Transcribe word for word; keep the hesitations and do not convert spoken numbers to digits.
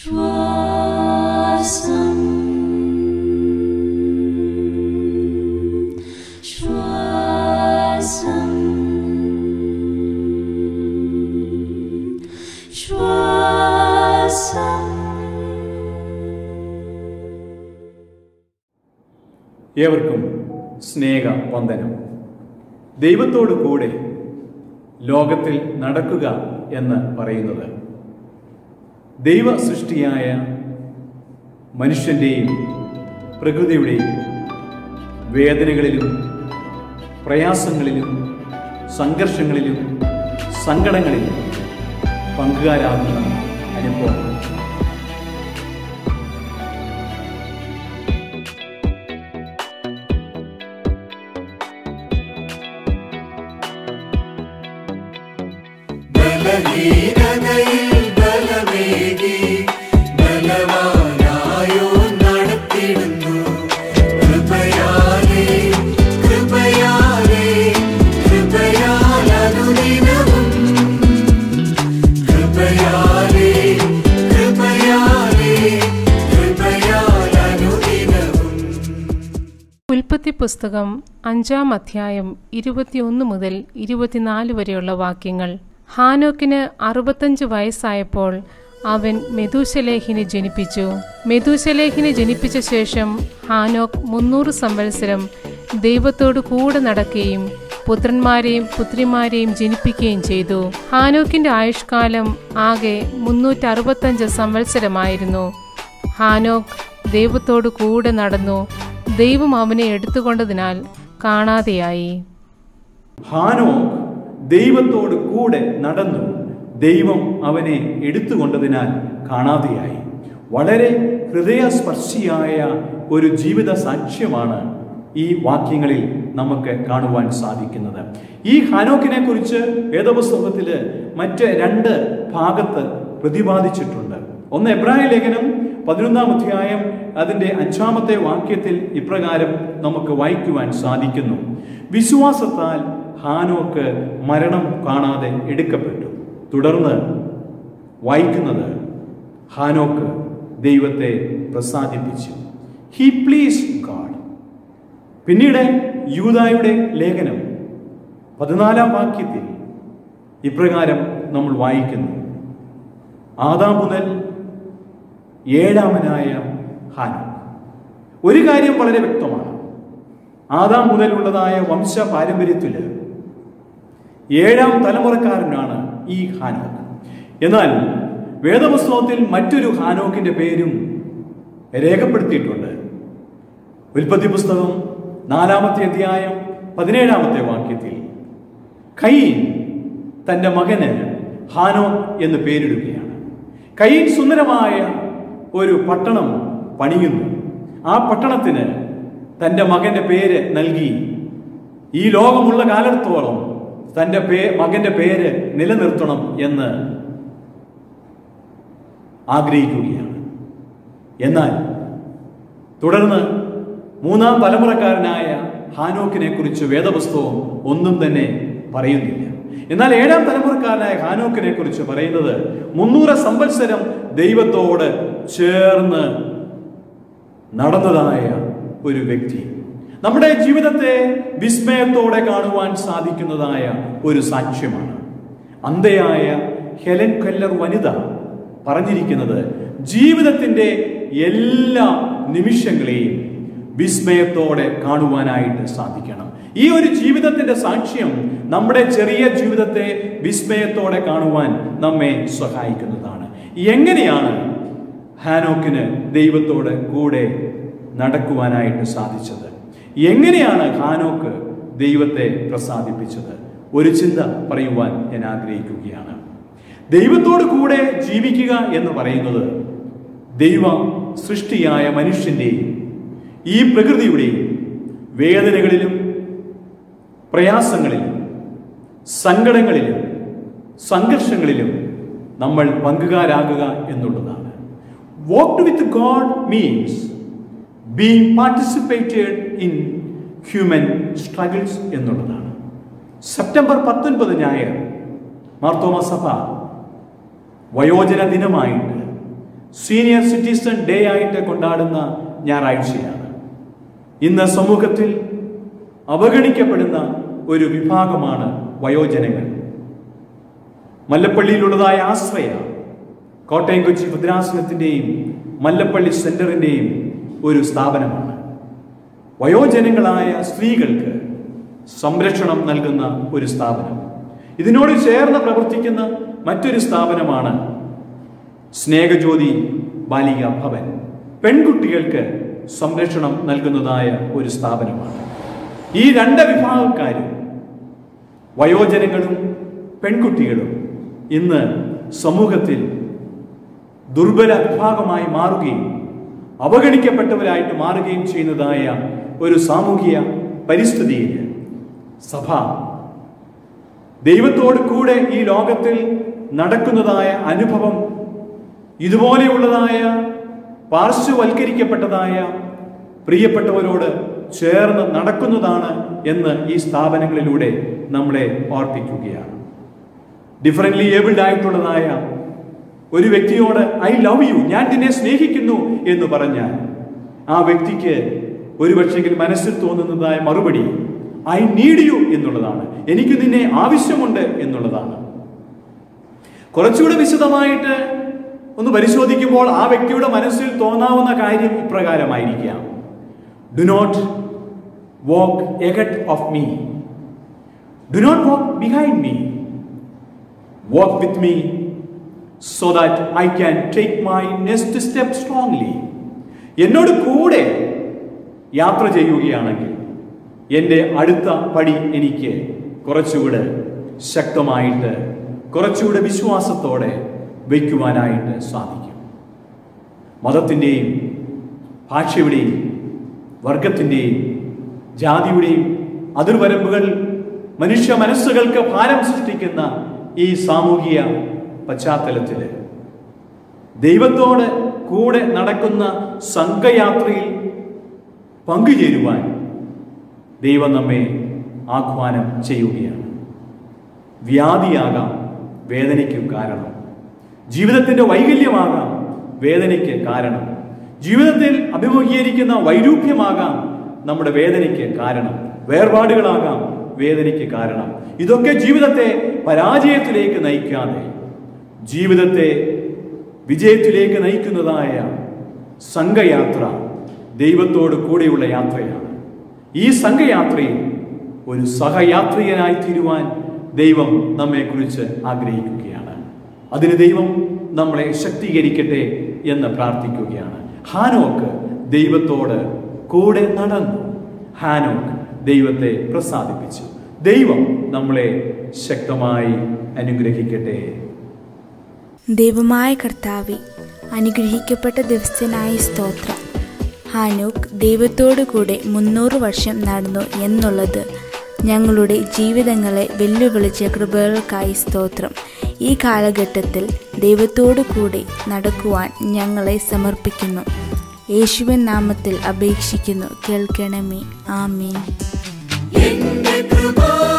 ശ്വാസം ശ്വാസം ശ്വാസം. ഏവർക്കും സ്നേഹ വന്ദനം. ദൈവത്തോടു കൂടെ ലോകത്തിൽ നടക്കുക എന്ന് പറയുന്നത് ദൈവ സൃഷ്ടിയായ മനുഷ്യൻ്റെയും പ്രകൃതിയുടെയും വേദനകളിലും പ്രയാസങ്ങളിലും സംഘർഷങ്ങളിലും സങ്കടങ്ങളിലും പങ്കുകാരാകുന്ന അനുഭവം. ഉൽപ്പത്തി പുസ്തകം അഞ്ചാം അധ്യായം ഇരുപത്തിയൊന്ന് മുതൽ ഇരുപത്തിനാല് വരെയുള്ള വാക്യങ്ങൾ. ഹാനോക്കിന് അറുപത്തഞ്ച് വയസ്സായപ്പോൾ അവൻ മെഥൂശലേഹിനെ ജനിപ്പിച്ചു. മെഥൂശലേഹിനെ ജനിപ്പിച്ച ശേഷം ഹാനോക്ക് മുന്നൂറ് സംവത്സരം ദൈവത്തോടു കൂടെ നടക്കുകയും പുത്രന്മാരെയും പുത്രിമാരെയും ജനിപ്പിക്കുകയും ചെയ്തു. ഹാനോക്കിന്റെ ആയുഷ്കാലം ആകെ മുന്നൂറ്റി അറുപത്തഞ്ച് സംവത്സരമായിരുന്നു. ഹാനോക്ക് ദൈവത്തോടു കൂടെ നടന്നു. ദൈവം അവനെ എടുത്തുകൊണ്ടതിനാൽ കാണാതെയായി. ഹാനോക്ക് ദൈവത്തോട് കൂടെ നടന്നു. ദൈവം അവനെ എടുത്തുകൊണ്ടതിനാൽ കാണാതെയായി. വളരെ ഹൃദയസ്പർശിയായ ഒരു ജീവിത സാക്ഷ്യമാണ് ഈ വാക്യങ്ങളിൽ നമുക്ക് കാണുവാൻ സാധിക്കുന്നത്. ഈ ഹാനോക്കിനെ കുറിച്ച് വേദപുസ്തകത്തില് മറ്റ് രണ്ട് ഭാഗത്ത് പ്രതിപാദിച്ചിട്ടുണ്ട്. ഒന്ന് എബ്രായ ലേഖനം പതിനൊന്നാം അധ്യായം അതിൻ്റെ അഞ്ചാമത്തെ വാക്യത്തിൽ ഇപ്രകാരം നമുക്ക് വായിക്കുവാൻ സാധിക്കുന്നു: വിശ്വാസത്താൽ ഹാനോക്ക് മരണം കാണാതെ എടുക്കപ്പെട്ടു. തുടർന്ന് വായിക്കുന്നത് ഹാനോക്ക് ദൈവത്തെ പ്രസാദിപ്പിച്ചു. He pleased God. പിന്നീട് യൂദായുടെ ലേഖനം പതിനാലാം വാക്യത്തിൽ ഇപ്രകാരം നമ്മൾ വായിക്കുന്നു: ആദാം മുതൽ ഏഴാമനായ ഹാനോക്ക്. ഒരു കാര്യം വളരെ വ്യക്തമാണ്. ആദാം മുതലുള്ളതായ വംശ പാരമ്പര്യത്തില് ഏഴാം തലമുറക്കാരനാണ് ഈ ഹാനോക്ക്. എന്നാൽ വേദപുസ്തകത്തിൽ മറ്റൊരു ഹാനോക്കിന്റെ പേരും രേഖപ്പെടുത്തിയിട്ടുണ്ട്. ഉൽപ്പത്തി പുസ്തകം നാലാമത്തെ അധ്യായം പതിനേഴാമത്തെ വാക്യത്തിൽ കയീൻ തന്റെ മകന് ഹാനോക്ക് എന്ന് പേരിടുകയാണ്. കയീൻ സുന്ദരമായ ഒരു പട്ടണം പണിയുന്നു. ആ പട്ടണത്തിന് തൻ്റെ മകന്റെ പേര് നൽകി ഈ ലോകമുള്ള കാലത്തോളം തൻ്റെ പേ മകന്റെ പേര് നിലനിർത്തണം എന്ന് ആഗ്രഹിക്കുകയാണ്. എന്നാൽ തുടർന്ന് മൂന്നാം തലമുറക്കാരനായ ഹാനോക്കിനെ കുറിച്ച് വേദപുസ്തകം ഒന്നും തന്നെ പറയുന്നില്ല. എന്നാൽ ഏഴാം തലമുറക്കാരനായ ഹാനോക്കിനെ കുറിച്ച് പറയുന്നത് മുന്നൂറ് സംവത്സരം ദൈവത്തോട് ചേർന്ന് നടന്നതായ ഒരു വ്യക്തി. നമ്മുടെ ജീവിതത്തെ വിസ്മയത്തോടെ കാണുവാൻ സാധിക്കുന്നതായ ഒരു സാക്ഷ്യമാണ്. അന്ധയായ ഹെലൻ കെല്ലർ വനിത പറഞ്ഞിരിക്കുന്നത് ജീവിതത്തിന്റെ എല്ലാ നിമിഷങ്ങളെയും വിസ്മയത്തോടെ കാണുവാനായിട്ട് സാധിക്കണം. ഈ ഒരു ജീവിതത്തിന്റെ സാക്ഷ്യം നമ്മുടെ ചെറിയ ജീവിതത്തെ വിസ്മയത്തോടെ കാണുവാൻ നമ്മെ സഹായിക്കുന്നതാണ്. എങ്ങനെയാണ് ഹാനോക്കിന് ദൈവത്തോട് കൂടെ നടക്കുവാനായിട്ട് സാധിച്ചത്? എങ്ങനെയാണ് ഹാനോക്ക് ദൈവത്തെ പ്രസാദിപ്പിച്ചത്? ഒരു ചിന്ത പറയുവാൻ ഞാൻ ആഗ്രഹിക്കുകയാണ്. ദൈവത്തോട് കൂടെ ജീവിക്കുക എന്ന് പറയുന്നത് ദൈവ സൃഷ്ടിയായ മനുഷ്യന്റെയും ഈ പ്രകൃതിയുടെയും വേദനകളിലും പ്രയാസങ്ങളിലും സങ്കടങ്ങളിലും സംഘർഷങ്ങളിലും നമ്മൾ പങ്കുകാരാകുക എന്നുള്ളതാണ്. Walk with God means being participated in human struggles എന്നുള്ളതാണ്. സെപ്റ്റംബർ പത്തൊൻപത് ഞായർ മാർത്തോമാ സഭ വയോജന ദിനമായിട്ട് സീനിയർ സിറ്റിസൺ ഡേ ആയിട്ട് കൊണ്ടാടുന്ന ഞായറാഴ്ചയാണ്. ഇന്ന് സമൂഹത്തിൽ അവഗണിക്കപ്പെടുന്ന ഒരു വിഭാഗമാണ് വയോജനങ്ങൾ. മല്ലപ്പള്ളിയിലുള്ളതായ ആശ്രയ കോട്ടയം കൊച്ചി ഭദ്രാസനത്തിൻ്റെയും മല്ലപ്പള്ളി സെന്ററിൻ്റെയും ഒരു സ്ഥാപനമാണ്. വയോജനങ്ങളായ സ്ത്രീകൾക്ക് സംരക്ഷണം നൽകുന്ന ഒരു സ്ഥാപനം. ഇതിനോട് ചേർന്ന് പ്രവർത്തിക്കുന്ന മറ്റൊരു സ്ഥാപനമാണ് സ്നേഹജ്യോതി ബാലികാ ഭവൻ. പെൺകുട്ടികൾക്ക് സംരക്ഷണം നൽകുന്നതായ ഒരു സ്ഥാപനമാണ്. ഈ രണ്ട് വിഭാഗക്കാരും, വയോജനങ്ങളും പെൺകുട്ടികളും, ഇന്ന് സമൂഹത്തിൽ ദുർബല വിഭാഗമായി മാറുകയും അവഗണിക്കപ്പെട്ടവരായിട്ട് മാറുകയും ചെയ്യുന്നതായ ഒരു സാമൂഹിക പരിസ്ഥിതിയിൽ സഭ ദൈവത്തോട് കൂടെ ഈ ലോകത്തിൽ നടക്കുന്നതായ അനുഭവം ഇതുപോലെയുള്ളതായ പാർശ്വവൽക്കരിക്കപ്പെട്ടതായ പ്രിയപ്പെട്ടവരോട് ചേർന്ന് നടക്കുന്നതാണ് എന്ന് ഈ സ്ഥാപനങ്ങളിലൂടെ നമ്മളെ ഓർപ്പിക്കുകയാണ്. ഡിഫറൻ്റ്ലി ഏബിൾഡ് ആയിട്ടുള്ളതായ ഒരു വ്യക്തിയോട് ഐ ലവ് യു, ഞാൻ നിന്നെ സ്നേഹിക്കുന്നു എന്ന് പറഞ്ഞാൽ ആ വ്യക്തിക്ക് ഒരുപക്ഷെങ്കിൽ മനസ്സിൽ തോന്നുന്നതായ മറുപടി ഐ നീഡ് യു എന്നുള്ളതാണ്, എനിക്ക് നിന്നെ ആവശ്യമുണ്ട് എന്നുള്ളതാണ്. കുറച്ചുകൂടെ വിശദമായിട്ട് ഒന്ന് പരിശോധിക്കുമ്പോൾ ആ വ്യക്തിയുടെ മനസ്സിൽ തോന്നാവുന്ന കാര്യം ഇപ്രകാരമായിരിക്കാം: do not walk ahead of me, do not walk behind me, walk with me so that I can take my next step strongly. എന്നോട് കൂടെ യാത്ര ചെയ്യുകയാണെങ്കിൽ എൻ്റെ അടുത്ത പടി എനിക്ക് കുറച്ചുകൂടെ ശക്തമായിട്ട്, കുറച്ചുകൂടെ വിശ്വാസത്തോടെ വയ്ക്കുവാനായിട്ട് സാധിക്കും. മതത്തിൻ്റെയും ഭാഷയുടെയും വർഗത്തിൻ്റെയും ജാതിയുടെയും അതിർവരമ്പുകൾ മനുഷ്യ മനസ്സുകൾക്ക് ഭാരം സൃഷ്ടിക്കുന്ന ഈ സാമൂഹിക പശ്ചാത്തലത്തിൽ ദൈവത്തോട് കൂടെ നടക്കുന്ന സംഘയാത്രയിൽ പങ്കുചേരുവാൻ ദൈവം നമ്മെ ആഹ്വാനം ചെയ്യുകയാണ്. വ്യാധിയാകാം വേദനയ്ക്ക് കാരണം, ജീവിതത്തിൻ്റെ വൈകല്യമാകാം വേദനയ്ക്ക് കാരണം, ജീവിതത്തിൽ അഭിമുഖീകരിക്കുന്ന വൈരൂപ്യമാകാം നമ്മുടെ വേദനയ്ക്ക് കാരണം, വേർപാടുകളാകാം വേദനയ്ക്ക് കാരണം. ഇതൊക്കെ ജീവിതത്തെ പരാജയത്തിലേക്ക് നയിക്കാതെ ജീവിതത്തെ വിജയത്തിലേക്ക് നയിക്കുന്നതായ സംഘയാത്ര ദൈവത്തോട് കൂടെയുള്ള യാത്രയാണ്. ഈ സംഘയാത്രയിൽ ഒരു സഹയാത്രികനായി തീരുവാൻ ദൈവം നമ്മെക്കുറിച്ച് ആഗ്രഹിക്കുകയാണ്. അതിന് ദൈവം നമ്മളെ ശക്തീകരിക്കട്ടെ എന്ന് പ്രാർത്ഥിക്കുകയാണ്. ഹാനോക്ക് ദൈവത്തോട് കൂടെ നടന്നു. ഹാനോക്ക് ദൈവത്തെ പ്രസാദിപ്പിച്ചു. ദൈവം നമ്മളെ ശക്തമായി അനുഗ്രഹിക്കട്ടെ. ദൈവമായ കർത്താവേ, അനുഗ്രഹിക്കപ്പെട്ട ദിവസത്തിനായി സ്തോത്രം. ഹാനോക്ക് ദൈവത്തോടു കൂടെ മുന്നൂറ് വർഷം നടന്നു എന്നുള്ളത് ഞങ്ങളുടെ ജീവിതങ്ങളെ വെല്ലുവിളിച്ച കൃപകൾക്കായി സ്തോത്രം. ഈ കാലഘട്ടത്തിൽ ദൈവത്തോടു കൂടെ നടക്കുവാൻ ഞങ്ങളെ സമർപ്പിക്കുന്നു. യേശുവിൻ നാമത്തിൽ അപേക്ഷിക്കുന്നു, കേൾക്കണമേ. ആമേൻ.